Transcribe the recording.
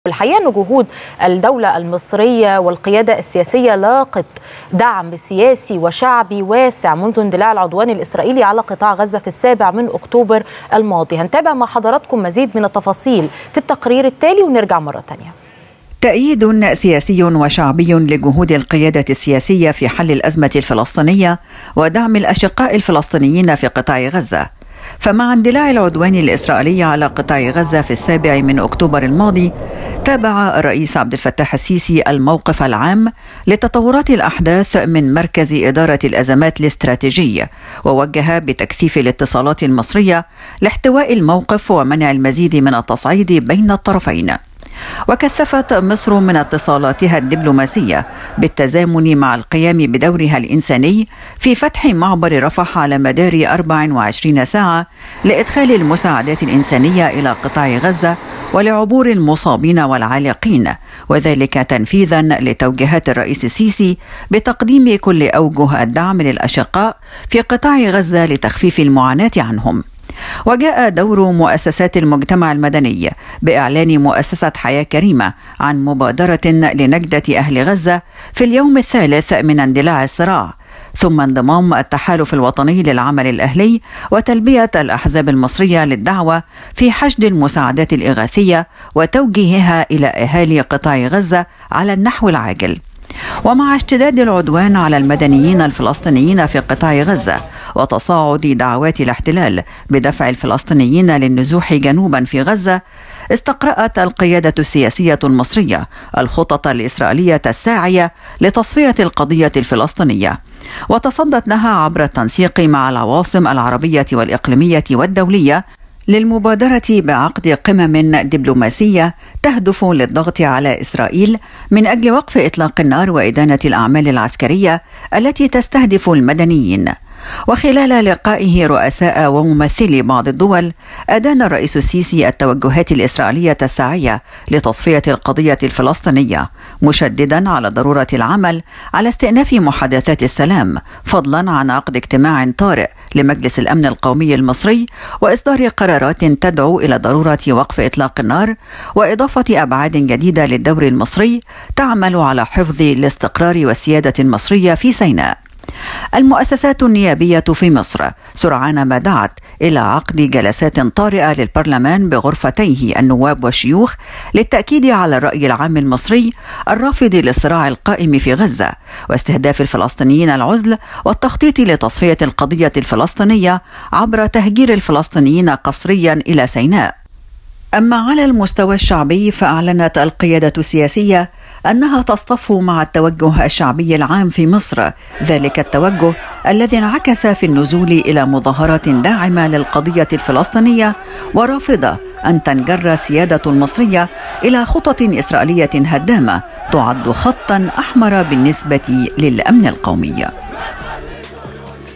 الحقيقة أن جهود الدولة المصرية والقيادة السياسية لاقت دعم سياسي وشعبي واسع منذ اندلاع العدوان الإسرائيلي على قطاع غزة في 7 أكتوبر الماضي. هنتابع مع حضراتكم مزيد من التفاصيل في التقرير التالي ونرجع مرة تانية. تأييد سياسي وشعبي لجهود القيادة السياسية في حل الأزمة الفلسطينية ودعم الأشقاء الفلسطينيين في قطاع غزة. فمع اندلاع العدوان الإسرائيلي على قطاع غزة في 7 أكتوبر الماضي، تابع الرئيس عبد الفتاح السيسي الموقف العام لتطورات الأحداث من مركز إدارة الأزمات الاستراتيجي، ووجه بتكثيف الاتصالات المصرية لاحتواء الموقف ومنع المزيد من التصعيد بين الطرفين. وكثفت مصر من اتصالاتها الدبلوماسية بالتزامن مع القيام بدورها الإنساني في فتح معبر رفح على مدار 24 ساعة لإدخال المساعدات الإنسانية إلى قطاع غزة ولعبور المصابين والعالقين، وذلك تنفيذا لتوجيهات الرئيس السيسي بتقديم كل أوجه الدعم للأشقاء في قطاع غزة لتخفيف المعاناة عنهم. وجاء دور مؤسسات المجتمع المدني بإعلان مؤسسة حياة كريمة عن مبادرة لنجدة أهل غزة في اليوم الثالث من اندلاع الصراع، ثم انضمام التحالف الوطني للعمل الأهلي وتلبية الأحزاب المصرية للدعوة في حشد المساعدات الإغاثية وتوجيهها إلى أهالي قطاع غزة على النحو العاجل. ومع اشتداد العدوان على المدنيين الفلسطينيين في قطاع غزة وتصاعد دعوات الاحتلال بدفع الفلسطينيين للنزوح جنوبا في غزة، استقرأت القيادة السياسية المصرية الخطط الإسرائيلية الساعية لتصفية القضية الفلسطينية، وتصدت لها عبر التنسيق مع العواصم العربية والإقليمية والدولية للمبادرة بعقد قمم دبلوماسية تهدف للضغط على إسرائيل من أجل وقف إطلاق النار وإدانة الأعمال العسكرية التي تستهدف المدنيين. وخلال لقائه رؤساء وممثلي بعض الدول، أدان الرئيس السيسي التوجهات الإسرائيلية الساعية لتصفية القضية الفلسطينية، مشددا على ضرورة العمل على استئناف محادثات السلام، فضلا عن عقد اجتماع طارئ لمجلس الأمن القومي المصري وإصدار قرارات تدعو إلى ضرورة وقف إطلاق النار وإضافة أبعاد جديدة للدور المصري تعمل على حفظ الاستقرار والسيادة المصرية في سيناء. المؤسسات النيابية في مصر سرعان ما دعت إلى عقد جلسات طارئة للبرلمان بغرفتيه النواب والشيوخ للتأكيد على الرأي العام المصري الرافض للصراع القائم في غزة واستهداف الفلسطينيين العزل والتخطيط لتصفية القضية الفلسطينية عبر تهجير الفلسطينيين قسريا إلى سيناء. أما على المستوى الشعبي، فأعلنت القيادة السياسية أنها تصطف مع التوجه الشعبي العام في مصر، ذلك التوجه الذي انعكس في النزول إلى مظاهرات داعمة للقضية الفلسطينية ورافضة أن تنجر السيادة المصرية إلى خطط إسرائيلية هدامة تعد خطا أحمر بالنسبة للأمن القومي.